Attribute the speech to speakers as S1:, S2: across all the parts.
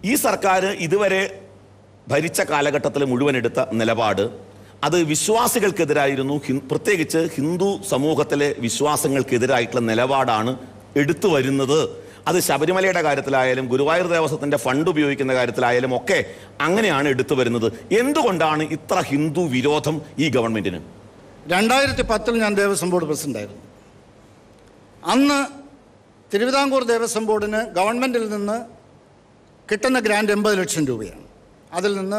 S1: ഈ സർക്കാർ ഇതുവരെ ഭരിച്ച കാലഘട്ടത്തിൽ മുഴുവൻ എടുത്ത നിലപാട് അത് വിശ്വാസികൾക്കെതിരായിരുന്നു. പ്രത്യേകിച്ച് ഹിന്ദു സമൂഹത്തിലെ വിശ്വാസങ്ങൾക്കെതിരായിട്ടുള്ള നിലപാടാണ് എടുത്തു വരുന്നത്. അത് ശബരിമലയുടെ കാര്യത്തിലായാലും ഗുരുവായൂർ ദേവസ്വത്തിന്റെ ഫണ്ട് ഉപയോഗിക്കുന്ന കാര്യത്തിലായാലും ഒക്കെ അങ്ങനെയാണ് എടുത്തു വരുന്നത്. എന്തുകൊണ്ടാണ് ഇത്ര ഹിന്ദു വിരോധം ഈ ഗവൺമെന്റിന്?
S2: 2010 ഞാൻ ദേവസ്വം ബോർഡ് പ്രസിഡന്റായിരുന്നു. അന്ന് തിരുവിതാംകൂർ ദേവസ്വം ബോർഡിന് ഗവൺമെന്റിൽ നിന്ന് കിട്ടുന്ന ഗ്രാൻഡ് 80 ലക്ഷം രൂപയാണ്. അതിൽ നിന്ന്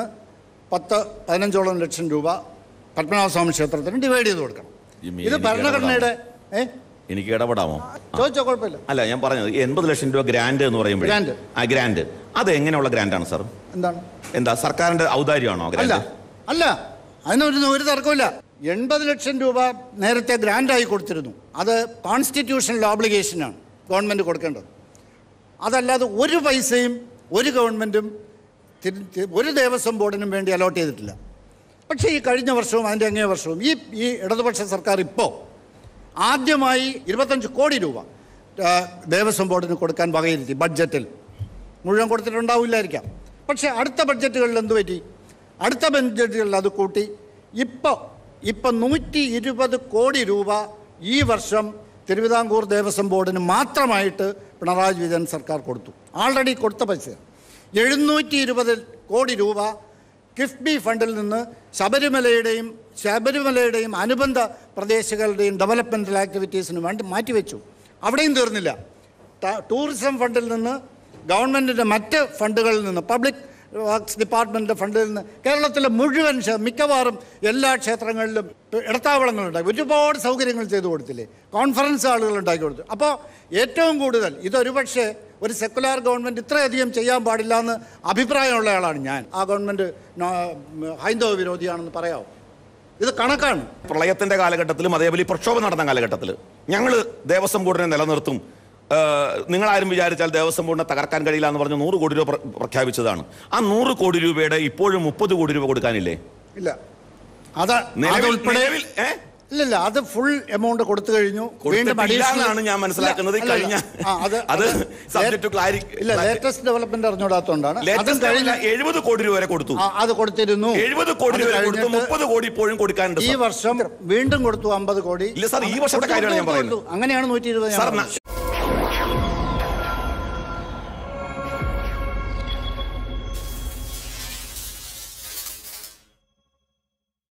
S2: 10-15 ലക്ഷം രൂപ പത്മനാഭസ്വാമി ക്ഷേത്രത്തിന് ഡിവൈഡ് ചെയ്ത് കൊടുക്കണം. ഇത് ഭരണഘടനയുടെ
S1: എനിക്ക് ഇടപെടാമോ?
S2: ചോദിച്ചോ, കുഴപ്പമില്ല.
S1: അല്ല, ഞാൻ പറഞ്ഞത് 80 ലക്ഷം രൂപ ഗ്രാൻഡ് എന്ന് പറയുമ്പോൾ ഗ്രാൻഡ് അത് എങ്ങനെയുള്ള ഗ്രാൻഡാണ് സാർ? എന്താ സർക്കാരിന്റെ ഔദാര്യമാണോ?
S2: അല്ല, അതിനൊരു തർക്കമില്ല. 80 ലക്ഷം രൂപ നേരത്തെ ഗ്രാൻഡായി കൊടുത്തിരുന്നു. അത് കോൺസ്റ്റിറ്റ്യൂഷണൽ ഓബ്ലിഗേഷനാണ് ഗവൺമെൻറ് കൊടുക്കേണ്ടത്. അതല്ലാതെ ഒരു പൈസയും ഒരു ഗവൺമെൻറ്റും ഒരു ദേവസ്വം ബോർഡിനും വേണ്ടി അലോട്ട് ചെയ്തിട്ടില്ല. പക്ഷേ ഈ കഴിഞ്ഞ വർഷവും അതിൻ്റെ അങ്ങേ വർഷവും ഈ ഇടതുപക്ഷ സർക്കാർ ഇപ്പോൾ ആദ്യമായി 25 കോടി രൂപ ദേവസ്വം ബോർഡിന് കൊടുക്കാൻ വകയിരുത്തി. ബഡ്ജറ്റിൽ മുഴുവൻ കൊടുത്തിട്ടുണ്ടാവില്ലായിരിക്കാം. പക്ഷേ അടുത്ത ബഡ്ജറ്റുകളിൽ എന്ത് പറ്റി? അടുത്ത ബഡ്ജറ്റുകളിൽ അത് കൂട്ടി ഇപ്പം 120 കോടി രൂപ ഈ വർഷം തിരുവിതാംകൂർ ദേവസ്വം ബോർഡിന് മാത്രമായിട്ട് പിണറായി വിജയൻ സർക്കാർ കൊടുത്തു. ആൾറെഡി കൊടുത്ത പൈസ 720 കോടി രൂപ കിഫ്ബി ഫണ്ടിൽ നിന്ന് ശബരിമലയുടെയും അനുബന്ധ പ്രദേശങ്ങളുടെയും ഡെവലപ്മെൻറ്റൽ ആക്ടിവിറ്റീസിന് വേണ്ടി മാറ്റിവെച്ചു. അവിടെയും തീർന്നില്ല. ടൂറിസം ഫണ്ടിൽ നിന്ന്, ഗവൺമെൻറ്റിൻ്റെ മറ്റ് ഫണ്ടുകളിൽ നിന്ന്, പബ്ലിക് വർക്ക്സ് ഡിപ്പാർട്ട്മെൻറ്റിൻ്റെ ഫണ്ടിൽ നിന്ന് കേരളത്തിലെ മുഴുവൻ മിക്കവാറും എല്ലാ ക്ഷേത്രങ്ങളിലും ഇടത്താവളങ്ങളുണ്ടായി. ഒരുപാട് സൗകര്യങ്ങൾ ചെയ്തു കൊടുത്തില്ലേ? കോൺഫറൻസ് ആളുകൾ ഉണ്ടാക്കി കൊടുത്തു. അപ്പോൾ ഏറ്റവും കൂടുതൽ ഇതൊരുപക്ഷെ ഒരു സെക്കുലാർ ഗവൺമെൻറ് ഇത്രയധികം ചെയ്യാൻ പാടില്ല എന്ന് അഭിപ്രായമുള്ള ആളാണ് ഞാൻ. ആ ഗവൺമെൻറ് ഹൈന്ദവ വിരോധിയാണെന്ന് പറയാമോ? ഇത് കണക്കാണ്.
S1: പ്രളയത്തിന്റെ കാലഘട്ടത്തിലും അതേപോലെ പ്രക്ഷോഭം നടന്ന കാലഘട്ടത്തിൽ ഞങ്ങൾ ദേവസ്വം ബോർഡിനെ നിലനിർത്തും, നിങ്ങളാരും വിചാരിച്ചാൽ ദേവസ്വം ബോർഡിനെ തകർക്കാൻ കഴിയില്ല എന്ന് പറഞ്ഞ് 100 കോടി രൂപ പ്രഖ്യാപിച്ചതാണ്. ആ 100 കോടി രൂപയുടെ ഇപ്പോഴും 30 കോടി രൂപ കൊടുക്കാനില്ലേ?
S2: ഇല്ല, ഇല്ല, അത് ഫുൾ എമൗണ്ട് കൊടുത്തു കഴിഞ്ഞു.
S1: ഞാൻ മനസ്സിലാക്കുന്നത്
S2: ലേറ്റസ്റ്റ് ഡെവലപ്മെന്റ് അറിഞ്ഞൂടാത്തോണ്ടാണ്.
S1: 70 കോടി രൂപ വരെ കൊടുത്തു.
S2: അത് കൊടുത്തിരുന്നു.
S1: 70 കോടി രൂപ കൊടുത്തു. 30 കോടി ഇപ്പോഴും കൊടുക്കാനുണ്ട്.
S2: ഈ വർഷം വീണ്ടും കൊടുത്തു 50 കോടി.
S1: ഇല്ല സാർ, ഈ വർഷത്തെ കാര്യമാണ് ഞാൻ പറയുന്നത്.
S2: അങ്ങനെയാണ് 120.